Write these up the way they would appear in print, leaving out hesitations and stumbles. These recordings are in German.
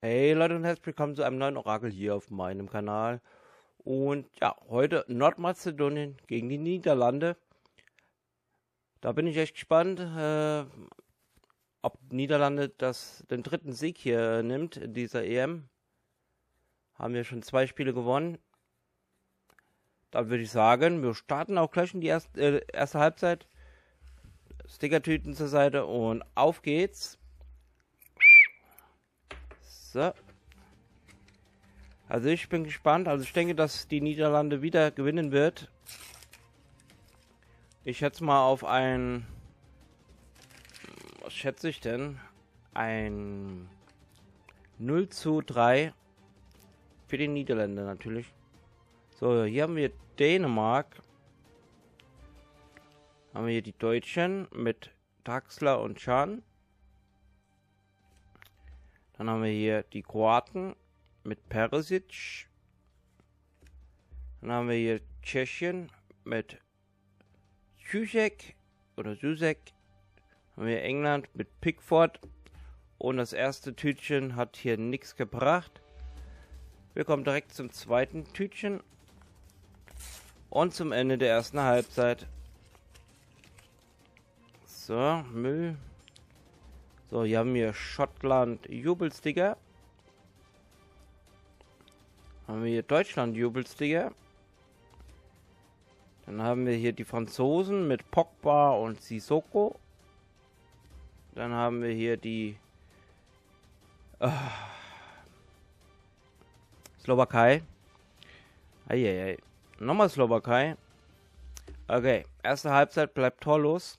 Hey Leute und herzlich willkommen zu einem neuen Orakel hier auf meinem Kanal. Und ja, heute Nordmazedonien gegen die Niederlande. Da bin ich echt gespannt, ob Niederlande den dritten Sieg hier nimmt in dieser EM. Haben wir schon 2 Spiele gewonnen. Dann würde ich sagen, wir starten auch gleich in die erste Halbzeit. Stickertüten zur Seite und auf geht's. So. Also ich bin gespannt. Also ich denke, dass die Niederlande wieder gewinnen wird. Ich schätze mal auf ein... Was schätze ich denn? Ein 0:3 für die Niederländer natürlich. So, hier haben wir Dänemark. Haben wir hier die Deutschen mit Draxler und Can. Dann haben wir hier die Kroaten mit Perisic. Dann haben wir hier Tschechien mit Susek oder Susek. Haben wir England mit Pickford. Und das erste Tütchen hat hier nichts gebracht. Wir kommen direkt zum zweiten Tütchen. Und zum Ende der ersten Halbzeit. So, Müll. So, hier haben wir Schottland Jubelsticker. Haben wir hier Deutschland Jubelsticker. Dann haben wir hier die Franzosen mit Pogba und Sissoko. Dann haben wir hier die Slowakei. Eieiei. Nochmal Slowakei. Okay, erste Halbzeit bleibt torlos.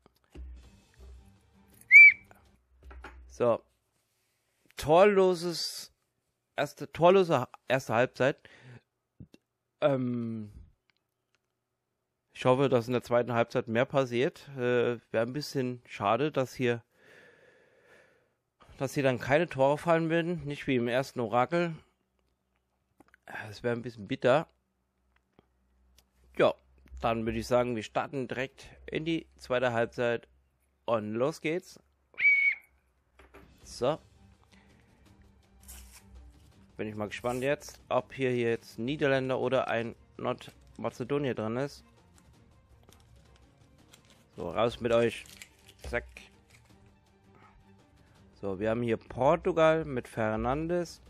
So. Torlose erste Halbzeit. Ich hoffe, dass in der zweiten Halbzeit mehr passiert. Wäre ein bisschen schade, dass hier dann keine Tore fallen werden. Nicht wie im ersten Orakel. Das wäre ein bisschen bitter. Ja, dann würde ich sagen, wir starten direkt in die zweite Halbzeit. Und los geht's. So. Bin ich mal gespannt jetzt, ob hier jetzt Niederländer oder ein Nordmazedonier drin ist. So, raus mit euch. Zack. So, wir haben hier Portugal mit Fernandes.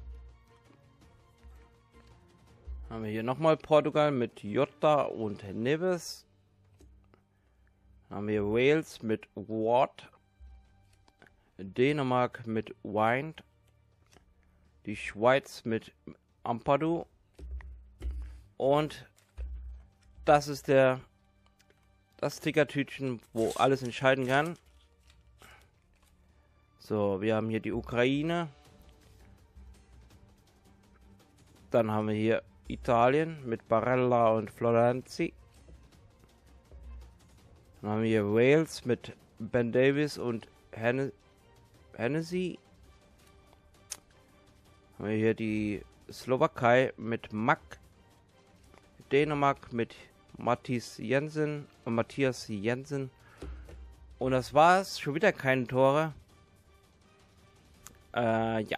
Haben wir hier nochmal Portugal mit Jota und Neves. Haben wir Wales mit Ward. Dänemark mit Wind. Die Schweiz mit Ampadu. Und das ist das Stickertütchen, wo alles entscheiden kann. So, wir haben hier die Ukraine. Dann haben wir hier Italien mit Barella und Florenzi. Dann haben wir hier Wales mit Ben Davis und Hennessy. Haben wir hier die Slowakei mit Mack. Dänemark mit Matthias Jensen. Und das war's. Schon wieder keine Tore. Ja.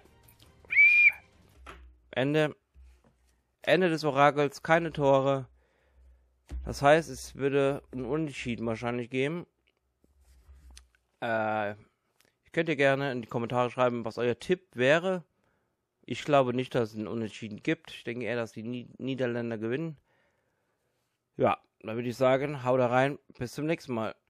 Ende des Orakels. Keine Tore. Das heißt, es würde ein Unentschieden wahrscheinlich geben. Könnt ihr gerne in die Kommentare schreiben, was euer Tipp wäre. Ich glaube nicht, dass es einen Unentschieden gibt. Ich denke eher, dass die Niederländer gewinnen. Ja, dann würde ich sagen, haut da rein. Bis zum nächsten Mal.